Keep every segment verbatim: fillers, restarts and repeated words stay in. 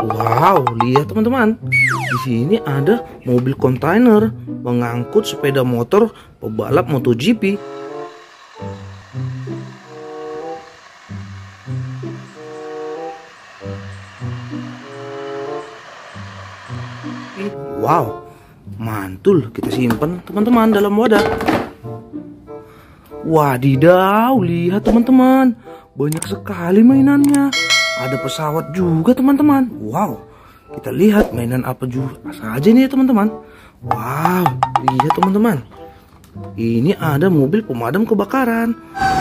Wow, lihat teman-teman. Di sini ada mobil kontainer mengangkut sepeda motor pebalap MotoGP. Wow, mantul. Kita simpan teman-teman dalam wadah. Wadidaw, lihat teman-teman. Banyak sekali mainannya. Ada pesawat juga teman-teman. Wow, kita lihat mainan apa juga saja nih teman-teman. Wow, lihat teman-teman. Ini ada mobil pemadam kebakaran.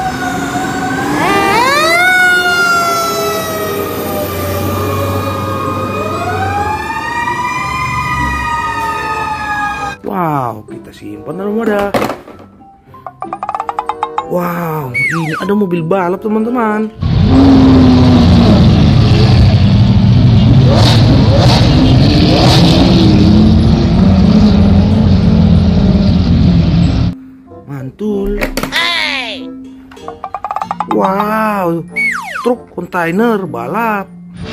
Wow, kita simpan dalam wadah. Wow, ini ada mobil balap teman-teman. Mantul. Wow, truk kontainer balap.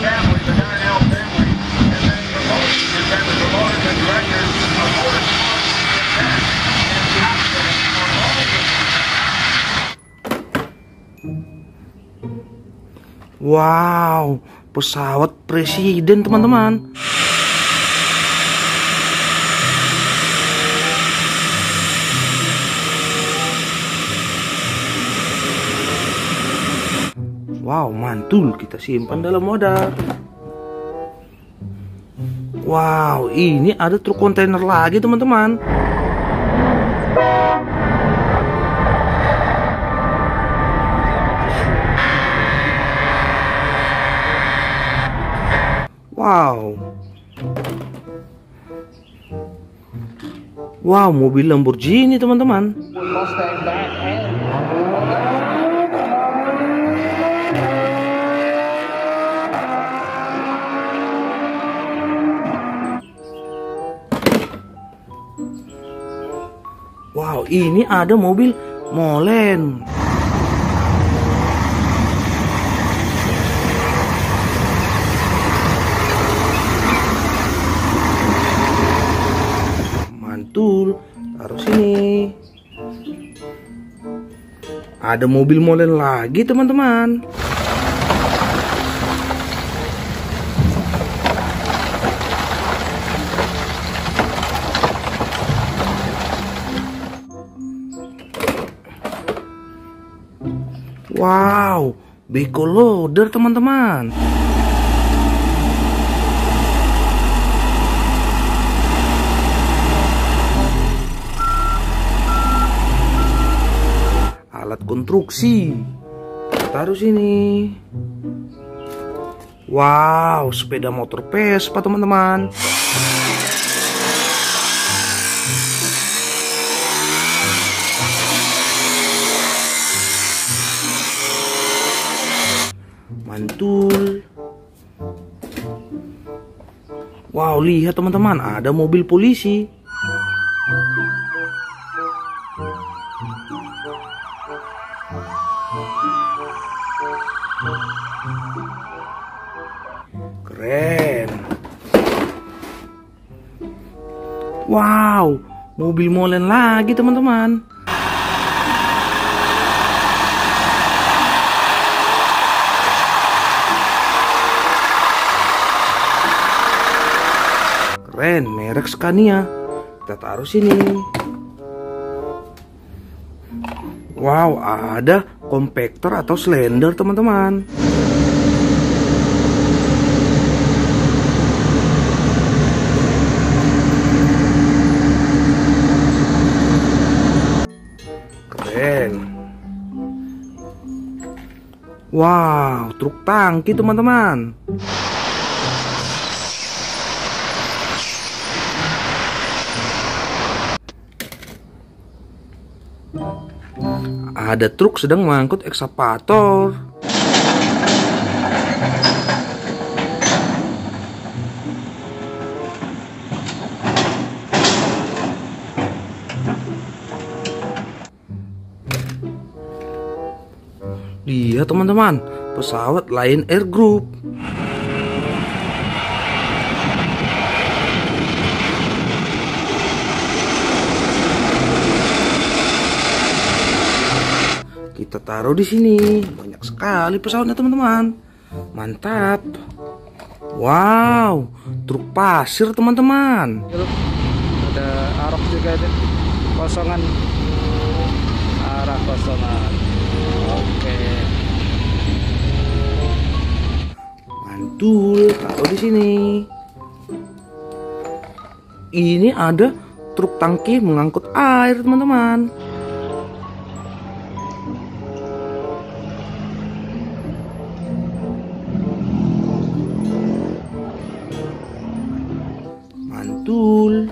Wow, pesawat presiden teman-teman. Wow, mantul. Kita simpan dalam wadah. Wow, ini ada truk kontainer lagi teman-teman. Wow. Wow, mobil Lamborghini teman-teman. Wow, ini ada mobil molen. Mantul, taruh sini. Ada mobil molen lagi teman-teman. Wow, beko loader teman-teman. Alat konstruksi. Taruh sini. Wow, sepeda motor Vespa teman-teman. Mantul. Wow, lihat teman-teman, ada mobil polisi. Keren. Wow, mobil molen lagi teman-teman. Keren, merek Scania. Kita taruh sini. Wow, ada kompakter atau slender teman-teman. Keren. Wow, truk tangki teman-teman. Ada truk sedang mengangkut ekskavator. Lihat teman-teman, pesawat Lion Air Group. taruh di sini. Banyak sekali pesawatnya teman-teman. Mantap. Wow, truk pasir teman-teman. Ada arok juga ada. Kosongan. Arah kosongan. Oke. Mantul, taruh di sini. Ini ada truk tangki mengangkut air teman-teman. Mantul.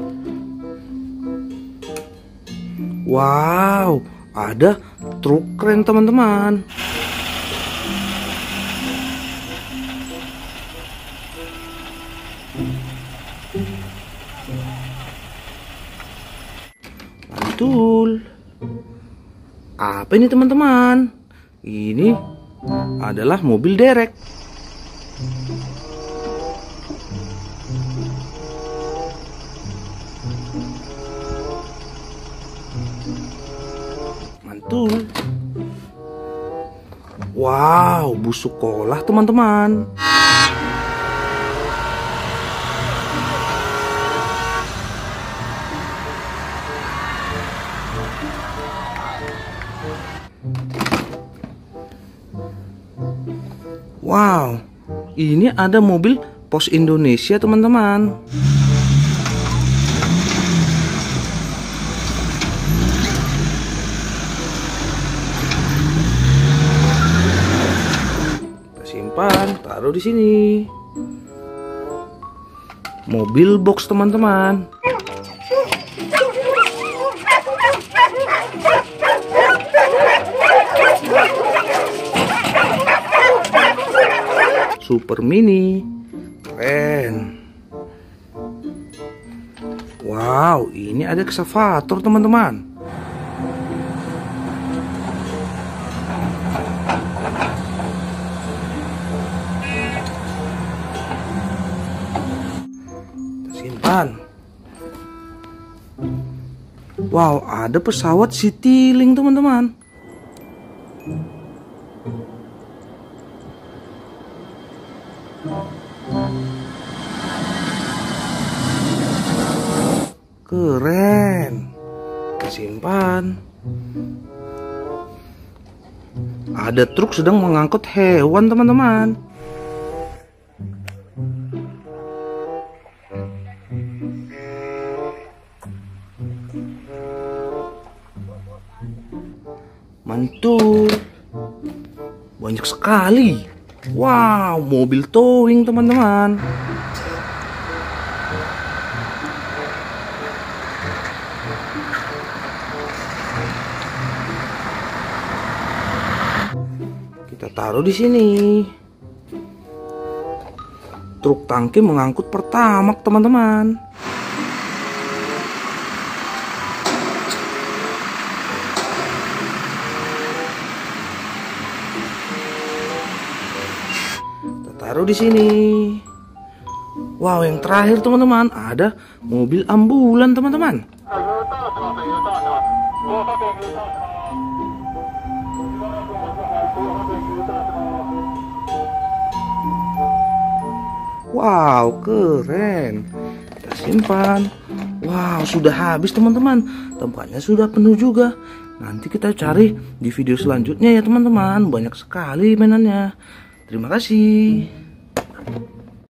Wow, ada truk keren teman-teman. Mantul. Apa ini teman-teman? Ini adalah mobil derek. Mantul. Wow, bus sekolah teman-teman. Wow, ini ada mobil Pos Indonesia teman-teman. Kita simpan, taruh di sini. Mobil box teman-teman. Super mini, keren. Wow, ini ada eksavator teman-teman. Kita simpan. Wow, ada pesawat Citylink teman-teman. Keren. Simpan. Ada truk sedang mengangkut hewan teman-teman. Mantul. Banyak sekali. Wow, mobil towing teman-teman. Kita taruh di sini. Truk tangki mengangkut pertamak teman-teman. Taruh di sini. Wow, yang terakhir teman-teman, ada mobil ambulan teman-teman. Wow, keren. Kita simpan. Wow, sudah habis teman-teman. Tempatnya sudah penuh juga. Nanti kita cari di video selanjutnya ya teman-teman. Banyak sekali mainannya. Terima kasih.